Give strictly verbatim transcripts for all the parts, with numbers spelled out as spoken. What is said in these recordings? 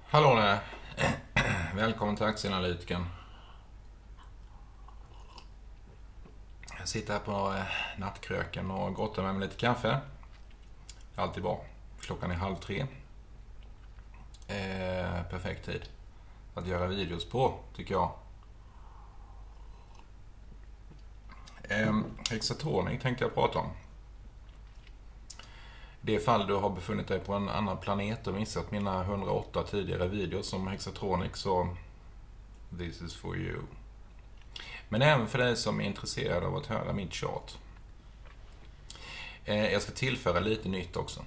Hallå där. Välkommen till Aktieanalytiken. Jag sitter här på nattkröken och gottar med mig lite kaffe. Alltid bra. Klockan är halv tre. Eh, perfekt tid att göra videos på, tycker jag. Eh, Hexatronic tänkte jag prata om. Det fall du har befunnit dig på en annan planet och missat mina hundraåtta tidigare videos om Hexatronic, så this is for you. Men även för dig som är intresserad av att höra mitt tjat. Eh, jag ska tillföra lite nytt också.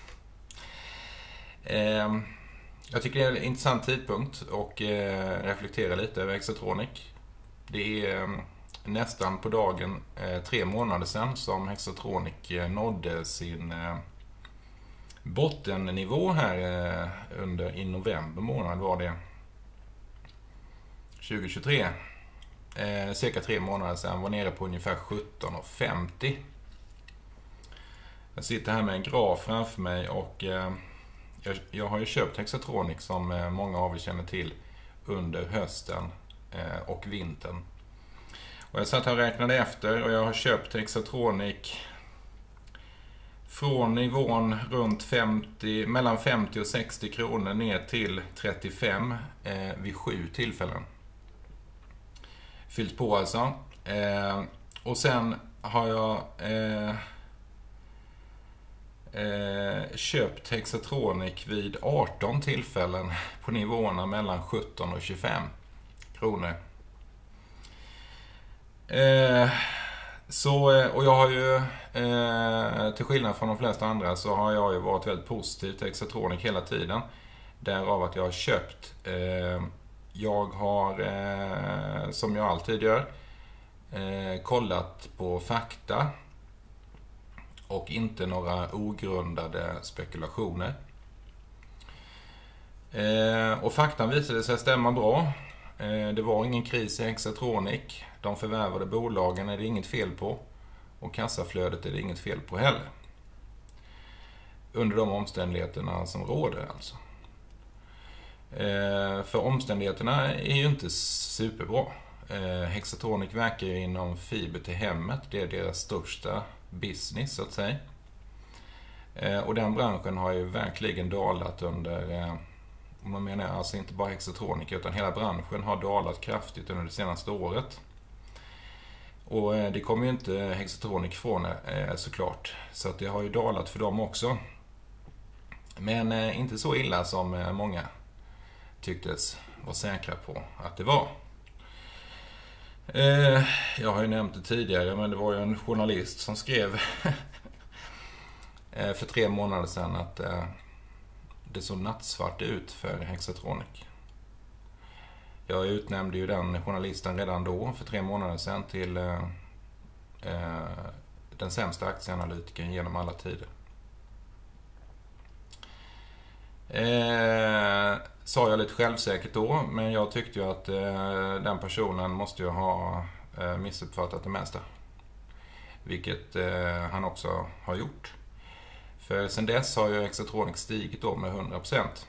Eh, jag tycker det är en intressant tidpunkt och eh, reflektera lite över Hexatronic. Det är eh, nästan på dagen eh, tre månader sedan som Hexatronic eh, nådde sin eh, bottennivå här eh, under i november månad var det tjugohundratjugotre. Eh, cirka tre månader sedan var nere på ungefär sjutton femtio. Jag sitter här med en graf framför mig och eh, jag, jag har ju köpt Hexatronic som eh, många av er känner till under hösten eh, och vintern. Och jag satt här och räknade efter och jag har köpt Hexatronic från nivån runt femtio, mellan femtio och sextio kronor ner till trettiofem eh, vid sju tillfällen. Fyllt på alltså. Eh, och sen har jag eh, eh, köpt Hexatronic vid arton tillfällen på nivåerna mellan sjutton och tjugofem kronor. Eh, så, och jag har ju, eh, till skillnad från de flesta andra, så har jag ju varit väldigt positiv till Hexatronic hela tiden. Därav att jag har köpt. Eh, jag har, eh, som jag alltid gör, eh, kollat på fakta och inte några ogrundade spekulationer. Eh, och faktan visade sig stämma bra. Eh, det var ingen kris i Hexatronic. De förvärvade bolagen är det inget fel på. Och kassaflödet är det inget fel på heller. Under de omständigheterna som råder alltså. Eh, för omständigheterna är ju inte superbra. Eh, Hexatronic verkar ju inom fiber till hemmet. Det är deras största business så att säga. Eh, och den branschen har ju verkligen dalat under... Eh, om man menar alltså inte bara Hexatronic utan hela branschen har dalat kraftigt under det senaste året. Och det kommer ju inte Hexatronic från såklart. Så att det har ju dalat för dem också. Men inte så illa som många tycktes vara säkra på att det var. Jag har ju nämnt det tidigare, men det var ju en journalist som skrev för tre månader sedan att det såg nattsvart ut för Hexatronic. Jag utnämnde ju den journalisten redan då, för tre månader sedan, till eh, den sämsta aktieanalytikern genom alla tider. Eh, sa jag lite självsäkert då, men jag tyckte ju att eh, den personen måste ju ha eh, missuppfattat det mesta. Vilket eh, han också har gjort. För sen dess har ju Hexatronic stigit då med hundra procent.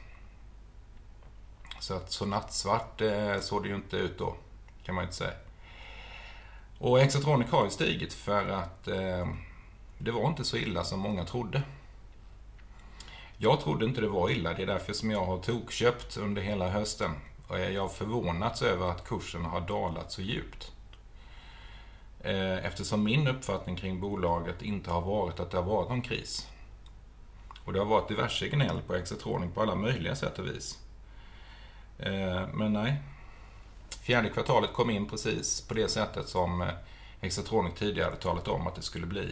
Så att så nattsvart eh, såg det ju inte ut då, kan man inte säga. Och Hexatronic har ju stigit för att eh, det var inte så illa som många trodde. Jag trodde inte det var illa, det är därför som jag har tokköpt under hela hösten. Och jag har förvånats över att kursen har dalat så djupt. Eh, eftersom min uppfattning kring bolaget inte har varit att det har varit någon kris. Och det har varit diverse gnäll på Hexatronic på alla möjliga sätt och vis. Men nej, fjärde kvartalet kom in precis på det sättet som Hexatronic tidigare hade talat om att det skulle bli.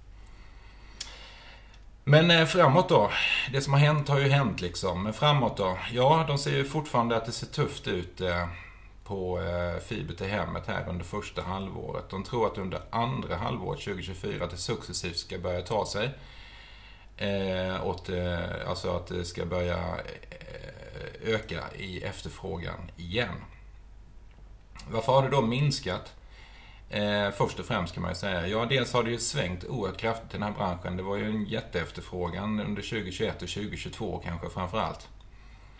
Men framåt då, det som har hänt har ju hänt liksom. Men framåt då, ja, de ser ju fortfarande att det ser tufft ut på fiber till hemmet här under första halvåret. De tror att under andra halvåret tjugohundratjugofyra att det successivt ska börja ta sig. Eh, åt, eh, alltså att det ska börja eh, öka i efterfrågan igen. Varför har det då minskat? Eh, först och främst kan man ju säga. Ja, dels har det ju svängt oerhört kraftigt i den här branschen. Det var ju en jätteefterfrågan under tjugohundratjugoett och tjugohundratjugotvå kanske framförallt.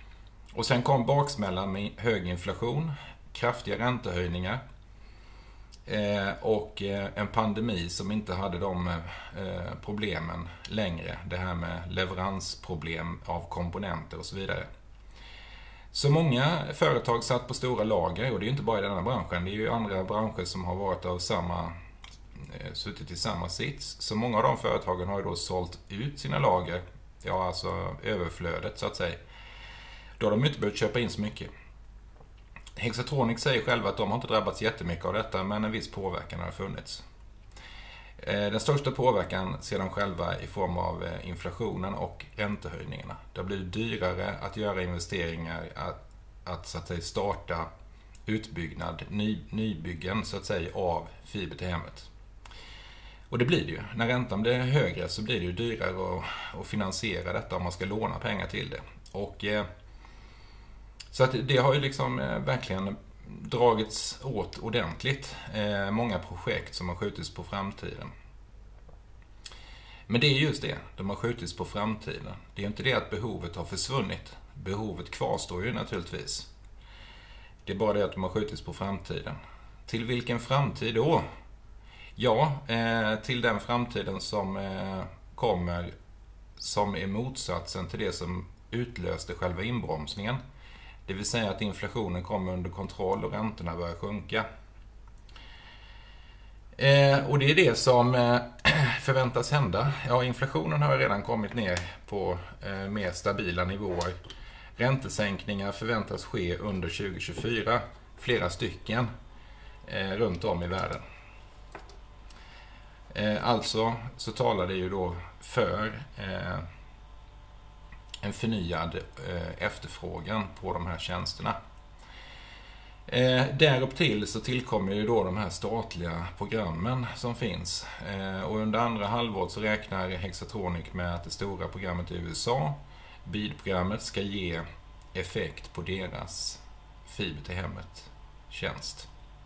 Och sen kom baksmällan med hög inflation, kraftiga räntehöjningar eh, och eh, en pandemi som inte hade de eh, problemen längre. Det här med leveransproblem av komponenter och så vidare. Så många företag satt på stora lager, och det är ju inte bara i denna branschen, det är ju andra branscher som har varit av samma, eh, suttit i samma sits. Så många av de företagen har ju då sålt ut sina lager, ja alltså överflödet så att säga. Då har de inte behövt köpa in så mycket. Hexatronic säger själva att de har inte drabbats jättemycket av detta, men en viss påverkan har funnits. Den största påverkan ser de själva i form av inflationen och räntehöjningarna. Det blir dyrare att göra investeringar, att, att, så att säga, starta utbyggnad, ny, nybyggen så att säga, av fiber till hemmet. Och det blir det ju. När räntan blir högre så blir det ju dyrare att, att finansiera detta om man ska låna pengar till det. Och, eh, så att det har ju liksom eh, verkligen dragits åt ordentligt. Eh, många projekt som har skjutits på framtiden. Men det är just det, de har skjutits på framtiden. Det är inte det att behovet har försvunnit. Behovet kvarstår ju naturligtvis. Det är bara det att de har skjutits på framtiden. Till vilken framtid då? Ja, eh, till den framtiden som eh, kommer som är motsatsen till det som utlöste själva inbromsningen. Det vill säga att inflationen kommer under kontroll och räntorna börjar sjunka. Eh, och det är det som eh, förväntas hända. Ja, inflationen har redan kommit ner på eh, mer stabila nivåer. Räntesänkningar förväntas ske under tjugo tjugofyra. Flera stycken eh, runt om i världen. Eh, alltså så talar det ju då för eh, en förnyad eh, efterfrågan på de här tjänsterna. Eh, därupp till så tillkommer ju då de här statliga programmen som finns. Eh, och under andra halvåret så räknar Hexatronic med att det stora programmet i U S A, B I D-programmet, ska ge effekt på deras fiber till hemmet tjänst.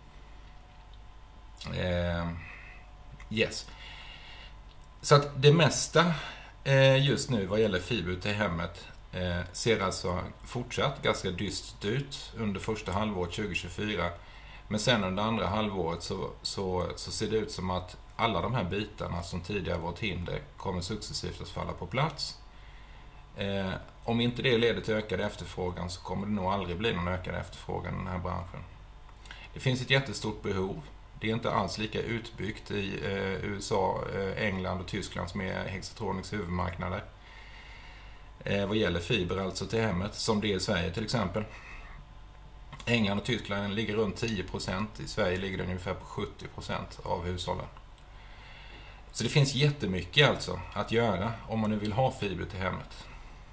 Eh, yes. Så att det mesta eh, just nu vad gäller fiber till hemmet eh, ser alltså fortsatt ganska dystert ut under första halvåret tjugo tjugofyra. Men sen under andra halvåret så, så, så ser det ut som att alla de här bitarna som tidigare varit hinder kommer successivt att falla på plats. Eh, om inte det leder till ökad efterfrågan så kommer det nog aldrig bli någon ökad efterfrågan i den här branschen. Det finns ett jättestort behov. Det är inte alls lika utbyggt i eh, U S A, eh, England och Tyskland som är Hexatronics huvudmarknader. Eh, vad gäller fiber alltså till hemmet, som det är i Sverige till exempel. England och Tyskland ligger runt tio procent. I Sverige ligger det ungefär på sjuttio procent av hushållen. Så det finns jättemycket alltså att göra om man nu vill ha fiber till hemmet.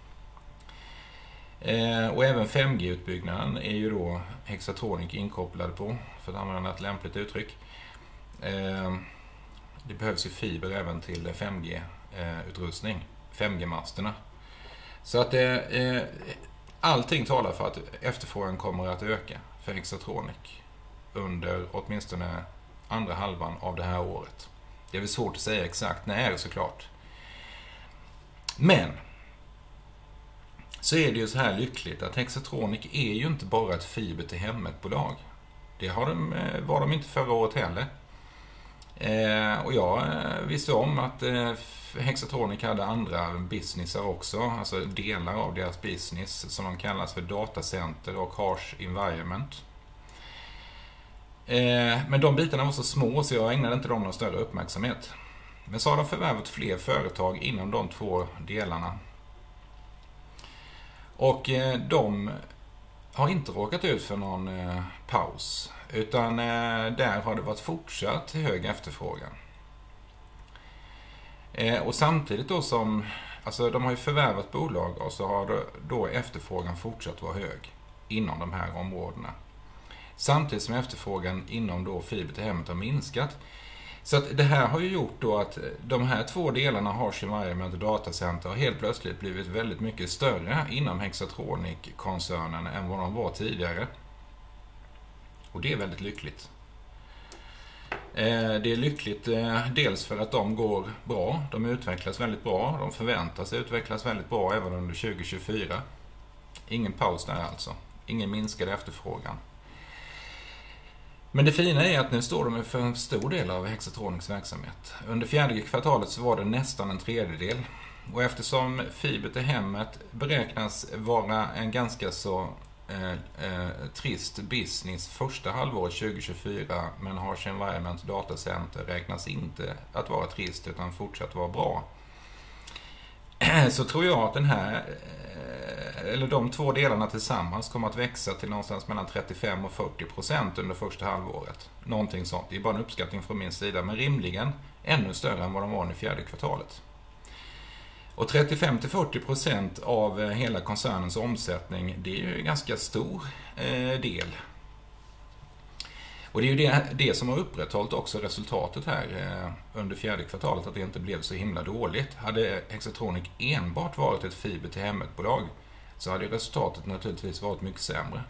Eh, och även fem G-utbyggnaden är ju då Hexatronic inkopplad på, för att använda ett lämpligt uttryck. Eh, det behövs ju fiber även till fem G-utrustning, fem G-masterna. Så att eh, allting talar för att efterfrågan kommer att öka för Hexatronic under åtminstone andra halvan av det här året. Det är väl svårt att säga exakt när såklart. Men så är det ju så här lyckligt att Hexatronic är ju inte bara ett fiber till hemmet-bolag. Det har de, var de inte förra året heller. Eh, och jag visste om att eh, Hexatronic hade andra businessar också, alltså delar av deras business som de kallas för datacenter och harsh environment. Eh, men de bitarna var så små så jag ägnade inte dem någon större uppmärksamhet. Men så har de förvärvat fler företag inom de två delarna. Och eh, de har inte råkat ut för någon eh, paus, utan eh, där har det varit fortsatt hög efterfrågan. Eh, och samtidigt då som, alltså de har ju förvärvat bolag och så har då, då efterfrågan fortsatt vara hög inom de här områdena. Samtidigt som efterfrågan inom då fiber till hemmet har minskat. Så att det här har ju gjort då att de här två delarna, harsh environment och datacenter, har helt plötsligt blivit väldigt mycket större inom Hexatronic-koncernen än vad de var tidigare. Och det är väldigt lyckligt. Det är lyckligt dels för att de går bra, de utvecklas väldigt bra, de förväntas utvecklas väldigt bra även under tjugo tjugofyra. Ingen paus där alltså. Ingen minskad efterfrågan. Men det fina är att nu står de för en stor del av Hexatronics verksamhet. Under fjärde kvartalet så var det nästan en tredjedel. Och eftersom fiber till hemmet beräknas vara en ganska så eh, eh, trist business första halvåret tjugo tjugofyra, men Harsh Environment Datacenter räknas inte att vara trist utan fortsatt vara bra. Så tror jag att den här, eller de två delarna tillsammans kommer att växa till någonstans mellan trettiofem och fyrtio procent under första halvåret. Någonting sånt. Det är bara en uppskattning från min sida, men rimligen ännu större än vad de var i fjärde kvartalet. Och trettiofem till fyrtio procent av hela koncernens omsättning, det är ju en ganska stor eh, del. Och det är ju det, det som har upprätthållit också resultatet här eh, under fjärde kvartalet, att det inte blev så himla dåligt. Hade Hexatronic enbart varit ett fiber till hemmet-bolag så hade resultatet naturligtvis varit mycket sämre.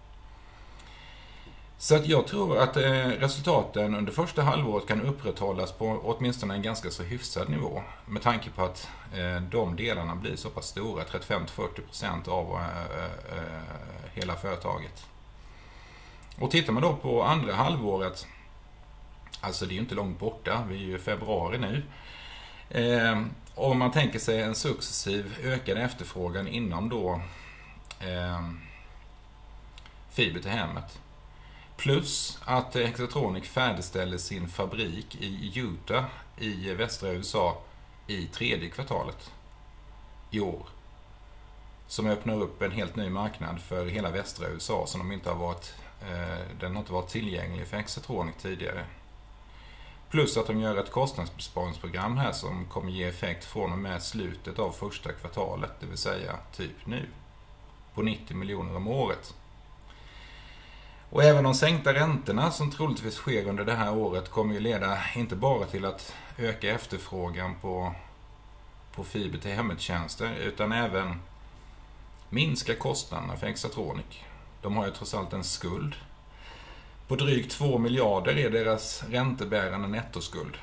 Så att jag tror att eh, resultaten under första halvåret kan upprätthållas på åtminstone en ganska så hyfsad nivå. Med tanke på att eh, de delarna blir så pass stora, trettiofem till fyrtio procent av eh, eh, hela företaget. Och tittar man då på andra halvåret, alltså det är ju inte långt borta, vi är ju i februari nu. Eh, om man tänker sig en successiv ökad efterfrågan inom då eh, fiber till hemmet. Plus att Hexatronic färdigställer sin fabrik i Utah i västra U S A i tredje kvartalet i år. Som öppnar upp en helt ny marknad för hela västra U S A som de inte har varit, eh, den har inte varit tillgänglig för Hexatronic tidigare. Plus att de gör ett kostnadsbesparingsprogram här som kommer ge effekt från och med slutet av första kvartalet, det vill säga typ nu, på nittio miljoner om året. Och även de sänkta räntorna som troligtvis sker under det här året kommer ju leda inte bara till att öka efterfrågan på, på fiber till hemmet-tjänster utan även minska kostnaderna för Hexatronic. De har ju trots allt en skuld. På drygt två miljarder är deras räntebärande nettoskuld.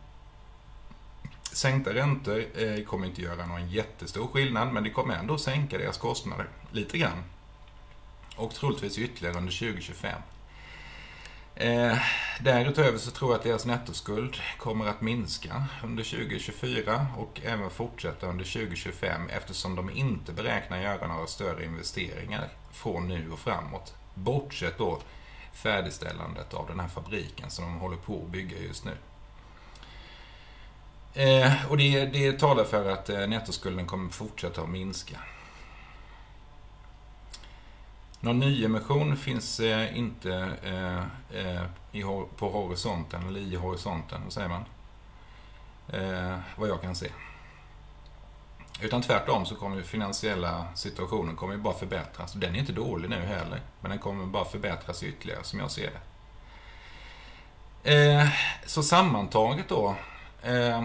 Sänkta räntor eh, kommer inte göra någon jättestor skillnad, men det kommer ändå sänka deras kostnader lite grann. Och troligtvis ytterligare under tjugo tjugofem. Eh, därutöver så tror jag att deras nettoskuld kommer att minska under tjugo tjugofyra och även fortsätta under tjugo tjugofem eftersom de inte beräknar göra några större investeringar från nu och framåt. Bortsett då färdigställandet av den här fabriken som de håller på att bygga just nu. Eh, och det, det talar för att eh, nettoskulden kommer fortsätta att minska. Någon nyemission finns eh, inte eh, eh, i, på horisonten, eller i horisonten, vad säger man? Eh, vad jag kan se. Utan tvärtom så kommer ju finansiella situationen kommer ju bara förbättras. Den är inte dålig nu heller, men den kommer bara förbättras ytterligare som jag ser det. Eh, så sammantaget då... Eh,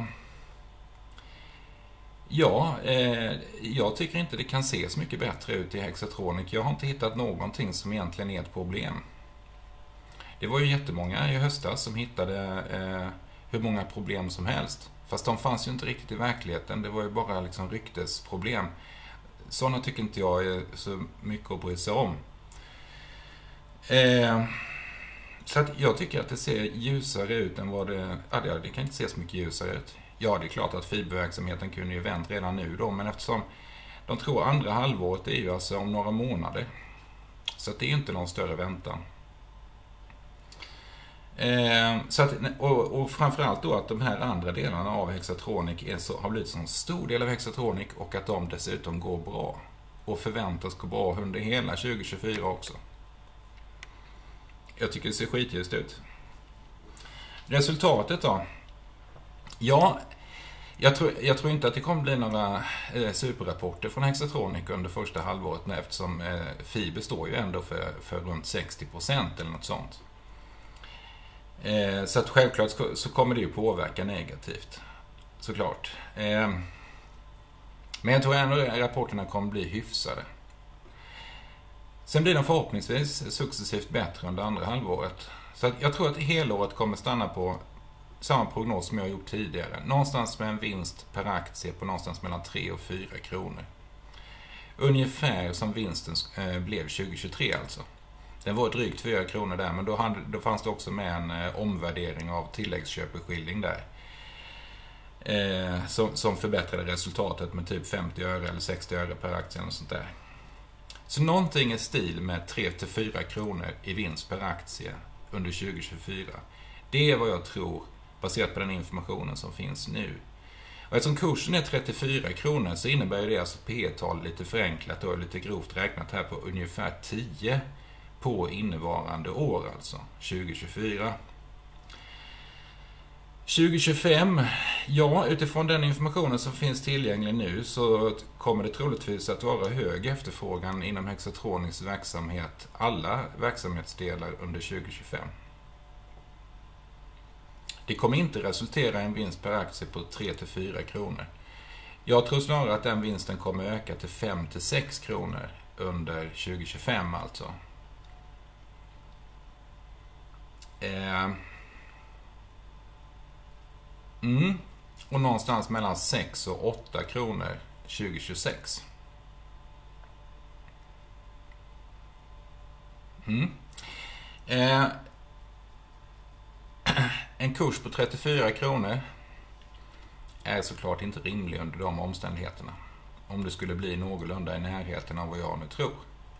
Ja, eh, jag tycker inte det kan se så mycket bättre ut i Hexatronic. Jag har inte hittat någonting som egentligen är ett problem. Det var ju jättemånga i höstas som hittade eh, hur många problem som helst. Fast de fanns ju inte riktigt i verkligheten. Det var ju bara liksom ryktesproblem. Sådana tycker inte jag är så mycket att bry sig om. Eh, så att jag tycker att det ser ljusare ut än vad det... Ja, det kan inte se så mycket ljusare ut. Ja, det är klart att fiberverksamheten kunde ju vänt redan nu då, men eftersom de tror andra halvåret är ju alltså om några månader. Så att det är inte någon större väntan. Eh, så att, och, och framförallt då att de här andra delarna av Hexatronic är så, har blivit så en stor del av Hexatronic och att de dessutom går bra. Och förväntas gå bra under hela tjugo tjugofyra också. Jag tycker det ser skitljust ut. Resultatet då? Ja, jag tror, jag tror inte att det kommer bli några eh, superrapporter från Hexatronic under första halvåret eftersom eh, fiber står ju ändå för, för runt sextio procent eller något sånt. Eh, så att självklart så, så kommer det ju påverka negativt, såklart. Eh, men jag tror ändå att rapporterna kommer bli hyfsade. Sen blir de förhoppningsvis successivt bättre under andra halvåret. Så att jag tror att helåret kommer stanna på samma prognos som jag har gjort tidigare. Någonstans med en vinst per aktie på någonstans mellan tre och fyra kronor. ungefär som vinsten eh, blev tjugohundratjugotre alltså. Den var drygt fyra kronor där, men då, hade, då fanns det också med en eh, omvärdering av tilläggsköpeskilling där. Eh, som, som förbättrade resultatet med typ femtio öre eller sextio öre per aktie och sånt där. Så någonting i stil med tre till fyra kronor i vinst per aktie under tjugohundratjugofyra. Det är vad jag tror baserat på den informationen som finns nu. Och eftersom kursen är trettiofyra kronor så innebär det alltså P-tal lite förenklat och lite grovt räknat här på ungefär tio på innevarande år, alltså tjugohundratjugofyra. tjugohundratjugofem, ja, utifrån den informationen som finns tillgänglig nu så kommer det troligtvis att vara hög efterfrågan inom Hexatronics verksamhet, alla verksamhetsdelar under tjugohundratjugofem. Det kommer inte resultera i en vinst per aktie på tre till fyra kronor. Jag tror snarare att den vinsten kommer öka till fem till sex kronor under tjugohundratjugofem alltså. Eh. Mm. Och någonstans mellan sex och åtta kronor tjugohundratjugosex. Mm. Eh. En kurs på trettiofyra kronor är såklart inte rimlig under de omständigheterna. Om det skulle bli någorlunda i närheten av vad jag nu tror.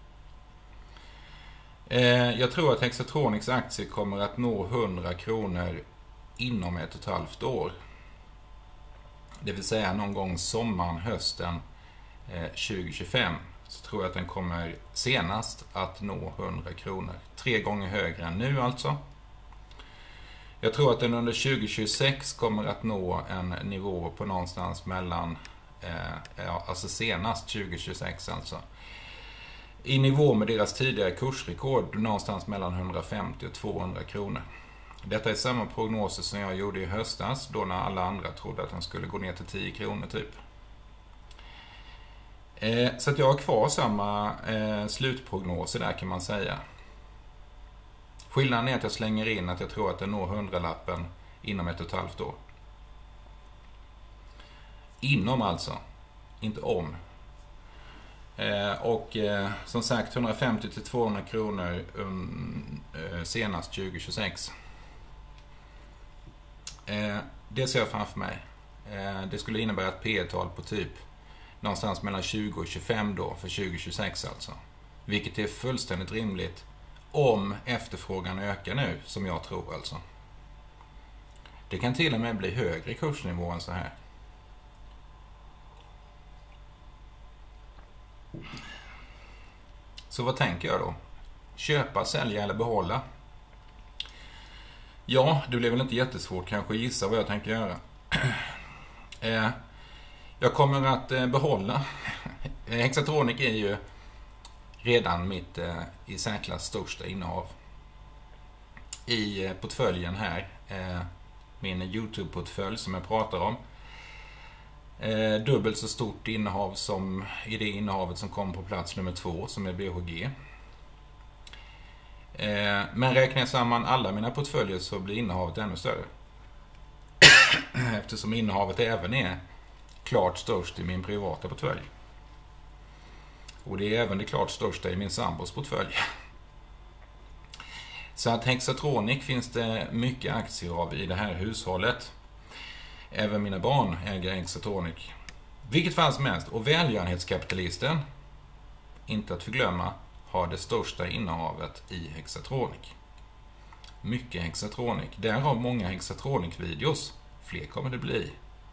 Eh, jag tror att Hexatronics aktie kommer att nå hundra kronor inom ett och ett halvt år. Det vill säga någon gång sommaren, hösten eh, tjugohundratjugofem. Så tror jag att den kommer senast att nå hundra kronor. Tre gånger högre än nu alltså. Jag tror att den under tjugohundratjugosex kommer att nå en nivå på någonstans mellan, eh, ja, alltså senast tjugohundratjugosex alltså. I nivå med deras tidigare kursrekord någonstans mellan hundrafemtio och tvåhundra kronor. Detta är samma prognoser som jag gjorde i höstas då när alla andra trodde att den skulle gå ner till tio kronor typ. Eh, så att jag har kvar samma eh, slutprognoser där kan man säga. Skillnaden är att jag slänger in att jag tror att den når hundralappen inom ett och ett halvt år. Inom alltså, inte om. Eh, och eh, som sagt hundrafemtio till tvåhundra kronor um, eh, senast tjugohundratjugosex. Eh, det ser jag framför mig. Eh, det skulle innebära ett P-tal på typ någonstans mellan tjugo och tjugofem då för tjugohundratjugosex alltså. Vilket är fullständigt rimligt om efterfrågan ökar nu, som jag tror alltså. Det kan till och med bli högre kursnivå än så här. Så vad tänker jag då? Köpa, sälja eller behålla? Ja, det blir väl inte jättesvårt kanske att gissa vad jag tänker göra. eh, jag kommer att eh, behålla. Hexatronic är ju redan mitt eh, i särklass största innehav. I eh, portföljen här, eh, min YouTube-portfölj som jag pratar om. Eh, dubbelt så stort innehav som i det innehavet som kom på plats nummer två som är B H G. Eh, men räknar jag samman alla mina portföljer så blir innehavet ännu större. Eftersom innehavet även är klart störst i min privata portfölj. Och det är även det klart största i min sambos portfölj. Så att Hexatronic finns det mycket aktier av i det här hushållet. Även mina barn äger Hexatronic. Vilket fall som helst. Och välgörenhetskapitalisten, inte att förglömma, har det största innehavet i Hexatronic. Mycket Hexatronic. Därav många Hexatronic-videos. Fler kommer det bli.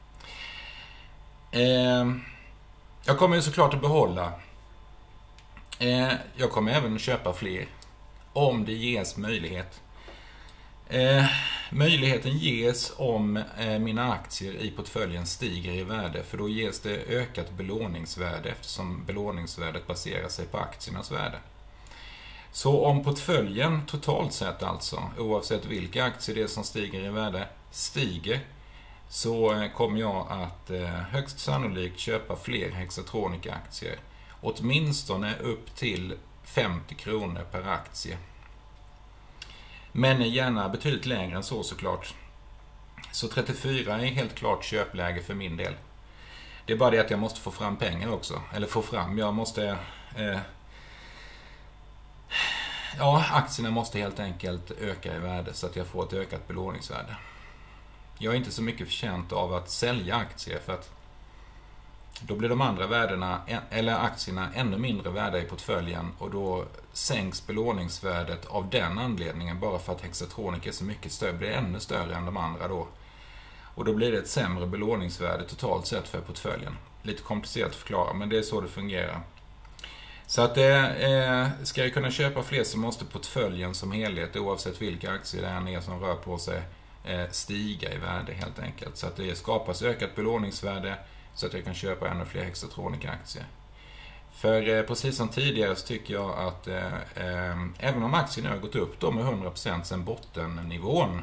Eh, jag kommer ju såklart att behålla. Eh, jag kommer även att köpa fler. Om det ges möjlighet. Eh, möjligheten ges om eh, mina aktier i portföljen stiger i värde. För då ges det ökat belåningsvärde eftersom belåningsvärdet baserar sig på aktiernas värde. Så om portföljen totalt sett alltså, oavsett vilka aktier det är som stiger i värde, stiger, så eh, kommer jag att eh, högst sannolikt köpa fler Hexatronic-aktier. Åtminstone upp till femtio kronor per aktie. Men gärna betydligt lägre än så såklart. Så trettiofyra är helt klart köpläge för min del. Det är bara det att jag måste få fram pengar också. Eller få fram, jag måste... Eh, ja, aktierna måste helt enkelt öka i värde så att jag får ett ökat belåningsvärde. Jag är inte så mycket förtjänt av att sälja aktier för att då blir de andra värdena, eller aktierna, ännu mindre värda i portföljen och då sänks belåningsvärdet av den anledningen bara för att Hexatronic är så mycket större, blir ännu större än de andra då. Och då blir det ett sämre belåningsvärde totalt sett för portföljen. Lite komplicerat att förklara, men det är så det fungerar. Så att eh, ska jag kunna köpa fler så måste portföljen som helhet, oavsett vilka aktier det än är som rör på sig, eh, stiga i värde helt enkelt. Så att det skapas ökat belåningsvärde så att jag kan köpa ännu fler Hexatronic-aktier. För eh, precis som tidigare så tycker jag att eh, eh, även om aktien har gått upp då med hundra procent sedan bottennivån,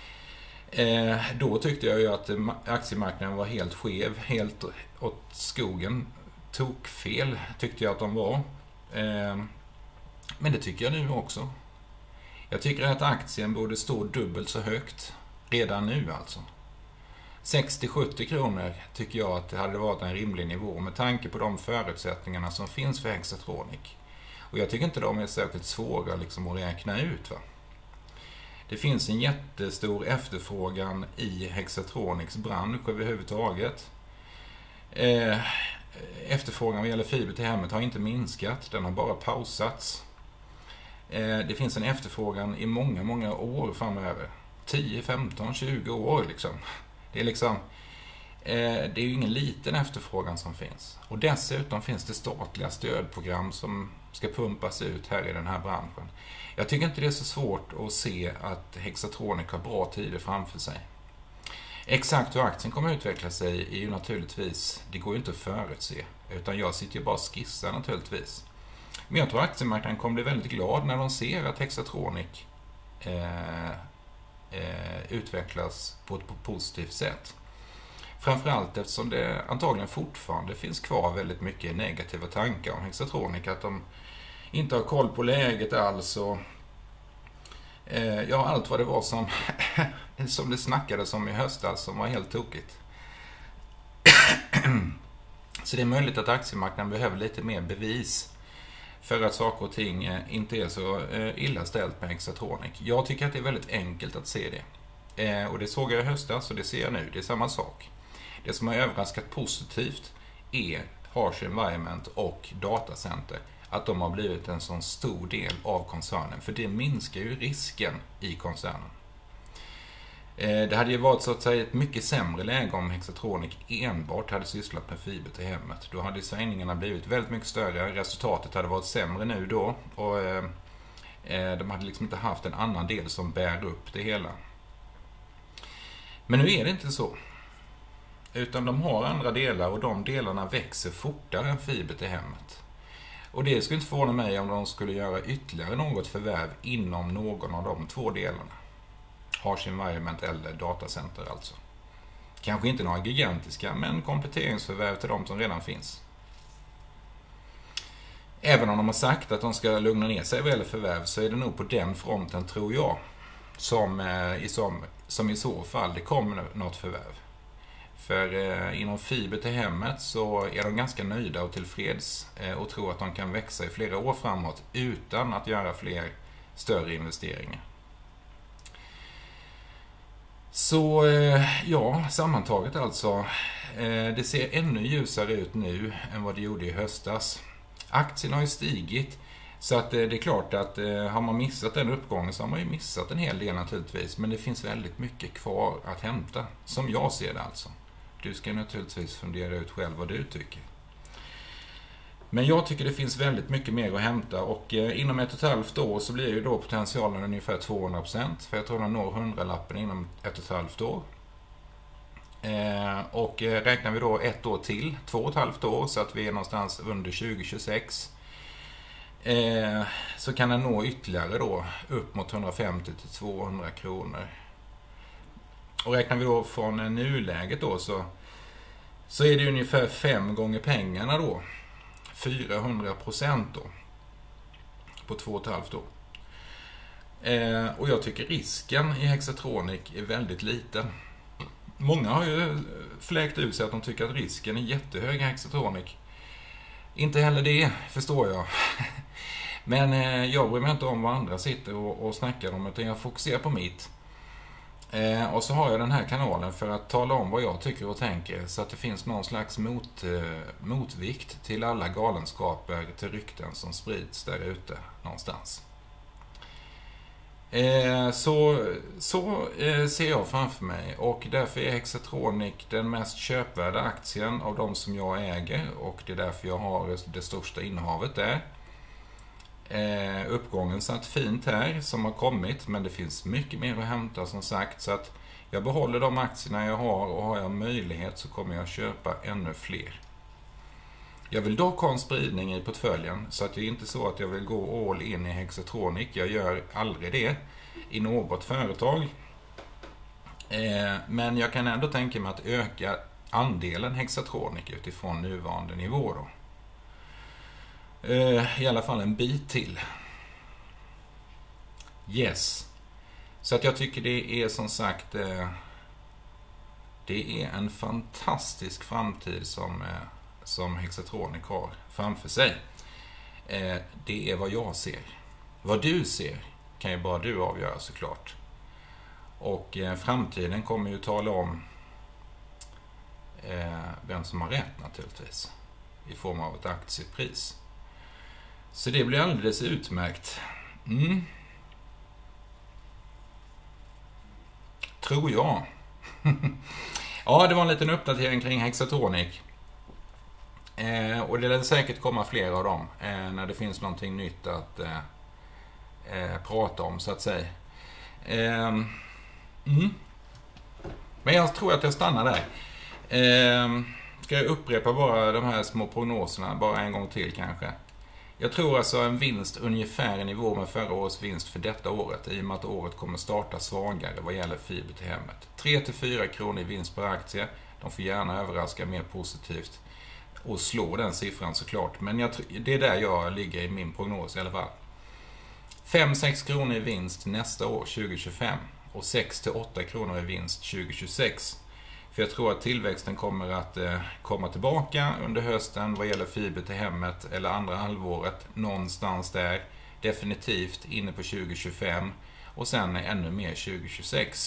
eh, då tyckte jag ju att aktiemarknaden var helt skev, helt åt skogen. Tok fel tyckte jag att de var. Eh, men det tycker jag nu också. Jag tycker att aktien borde stå dubbelt så högt redan nu alltså. sextio till sjuttio kronor tycker jag att det hade varit en rimlig nivå med tanke på de förutsättningarna som finns för Hexatronic. Och jag tycker inte de är särskilt svåra liksom att räkna ut. Va? Det finns en jättestor efterfrågan i Hexatronics bransch överhuvudtaget. Eh, efterfrågan vad gäller fiber till hemmet har inte minskat, den har bara pausats. Eh, det finns en efterfrågan i många, många år framöver. tio, femton, tjugo år liksom. Det är liksom, eh, det är ju ingen liten efterfrågan som finns. Och dessutom finns det statliga stödprogram som ska pumpas ut här i den här branschen. Jag tycker inte det är så svårt att se att Hexatronic har bra tider framför sig. Exakt hur aktien kommer att utveckla sig är ju naturligtvis, det går ju inte att förutse. Utan jag sitter ju bara och skissar naturligtvis. Men jag tror att aktiemarknaden kommer bli väldigt glad när de ser att Hexatronic eh, eh, utvecklas på ett positivt sätt. Framförallt eftersom det antagligen fortfarande finns kvar väldigt mycket negativa tankar om Hexatronic. Att de inte har koll på läget alls och eh, ja, allt vad det var som, som det snackades om i höstas som var helt tokigt. Så det är möjligt att aktiemarknaden behöver lite mer bevis för att saker och ting inte är så illa ställt med Hexatronic. Jag tycker att det är väldigt enkelt att se det. Och det såg jag i höstas och det ser jag nu. Det är samma sak. Det som har överraskat positivt är Harsh Environment och datacenter. Att de har blivit en sån stor del av koncernen. För det minskar ju risken i koncernen. Det hade ju varit så att säga ett mycket sämre läge om Hexatronic enbart hade sysslat med fiber till hemmet. Då hade svängningarna blivit väldigt mycket större. Resultatet hade varit sämre nu då. Och eh, de hade liksom inte haft en annan del som bär upp det hela. Men nu är det inte så. Utan de har andra delar och de delarna växer fortare än fiber till hemmet. Och det skulle inte förvåna mig om de skulle göra ytterligare något förvärv inom någon av de två delarna. Harsh Environment eller datacenter alltså. Kanske inte några gigantiska, men kompletteringsförvärv till de som redan finns. Även om de har sagt att de ska lugna ner sig vad gäller förvärv så är det nog på den fronten, tror jag, som, eh, som, som i så fall det kommer något förvärv. För eh, inom fiber till hemmet så är de ganska nöjda och tillfreds eh, och tror att de kan växa i flera år framåt utan att göra fler större investeringar. Så ja, sammantaget alltså, det ser ännu ljusare ut nu än vad det gjorde i höstas. Aktien har ju stigit, så att det är klart att har man missat den uppgången så har man ju missat en hel del naturligtvis. Men det finns väldigt mycket kvar att hämta, som jag ser det alltså. Du ska naturligtvis fundera ut själv vad du tycker. Men jag tycker det finns väldigt mycket mer att hämta och eh, inom ett och ett halvt år så blir ju då potentialen ungefär tvåhundra procent. För jag tror den når hundralappen inom ett och ett halvt år. Eh, och eh, räknar vi då ett år till, två och ett halvt år, så att vi är någonstans under tjugo tjugosex. Eh, så kan den nå ytterligare då upp mot hundrafemtio till tvåhundra kronor. Och räknar vi då från nuläget då så, så är det ungefär fem gånger pengarna då. fyrahundra procent då på två och ett halvt år. Eh, och jag tycker risken i Hexatronic är väldigt liten. Många har ju fläkt ut sig att de tycker att risken är jättehög i Hexatronic. Inte heller det, förstår jag. Men eh, jag bryr mig inte om vad andra sitter och, och snackar om, utan jag fokuserar på mitt. Eh, och så har jag den här kanalen för att tala om vad jag tycker och tänker, så att det finns någon slags mot, eh, motvikt till alla galenskaper, till rykten som sprids där ute någonstans. Eh, så så eh, ser jag framför mig, och därför är Hexatronic den mest köpvärda aktien av de som jag äger, och det är därför jag har det största innehavet där. Eh, uppgången satt fint här som har kommit, men det finns mycket mer att hämta som sagt, så att jag behåller de aktierna jag har, och har jag möjlighet så kommer jag köpa ännu fler. Jag vill dock ha en spridning i portföljen, så att det är inte så att jag vill gå all in i Hexatronic. Jag gör aldrig det i något företag. Eh, men jag kan ändå tänka mig att öka andelen Hexatronic utifrån nuvarande nivå då. Eh, I alla fall en bit till. Yes. Så att jag tycker det är som sagt eh, det är en fantastisk framtid som eh, som Hexatronic har framför sig. Eh, det är vad jag ser. Vad du ser kan ju bara du avgöra såklart. Och eh, framtiden kommer ju tala om eh, vem som har rätt naturligtvis. I form av ett aktiepris. Så det blir alldeles utmärkt. Mm. Tror jag. Ja, det var en liten uppdatering kring Hexatronic. Eh, och det lär säkert komma fler av dem eh, när det finns någonting nytt att eh, eh, prata om så att säga. Eh, mm. Men jag tror att jag stannar där. Eh, ska jag upprepa bara de här små prognoserna bara en gång till kanske. Jag tror alltså en vinst ungefär i nivå med förra årets vinst för detta året, i och med att året kommer starta svagare vad gäller fiber till hemmet. tre till fyra kronor i vinst per aktie. De får gärna överraska mer positivt och slå den siffran såklart. Men jag, det är där jag ligger i min prognos i alla fall. fem till sex kronor i vinst nästa år, tjugo tjugofem. Och sex till åtta kronor i vinst tjugo tjugosex. För jag tror att tillväxten kommer att eh, komma tillbaka under hösten vad gäller fiber till hemmet, eller andra halvåret. Någonstans där. Definitivt inne på tjugo tjugofem. Och sen ännu mer tjugo tjugosex.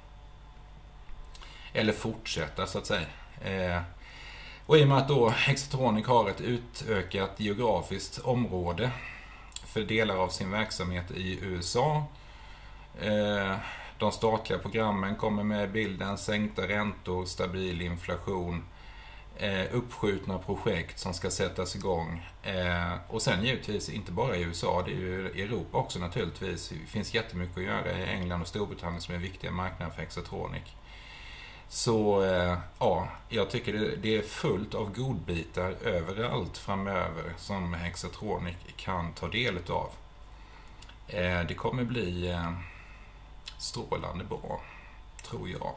Eller fortsätta så att säga. Eh, Och i och med att då Hexatronic har ett utökat geografiskt område för delar av sin verksamhet i U S A. Eh, de statliga programmen kommer med bilden, sänkta räntor, stabil inflation, eh, uppskjutna projekt som ska sättas igång. Eh, och sen givetvis inte bara i U S A, det är ju i Europa också naturligtvis. Det finns jättemycket att göra i England och Storbritannien som är viktiga marknader för Hexatronic. Så eh, ja, jag tycker det, det är fullt av godbitar överallt framöver som Hexatronic kan ta del av. Eh, det kommer bli eh, strålande bra, tror jag.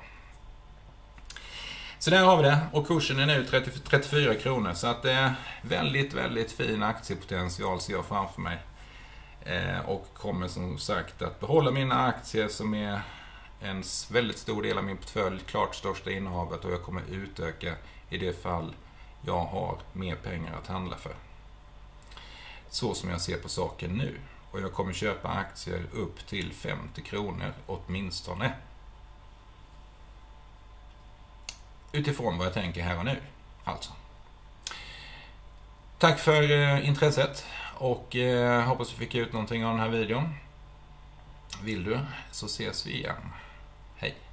Så där har vi det, och kursen är nu trettio, trettiofyra kronor, så att det är väldigt, väldigt fin aktiepotential ser jag framför mig. Eh, och kommer som sagt att behålla mina aktier som är en väldigt stor del av min portfölj, klart största innehavet, och jag kommer utöka i det fall jag har mer pengar att handla för. Så som jag ser på saken nu. Och jag kommer köpa aktier upp till femtio kronor åtminstone. Utifrån vad jag tänker här och nu. Alltså. Tack för eh, intresset, och eh, hoppas du fick ut någonting av den här videon. Vill du så ses vi igen. Hej!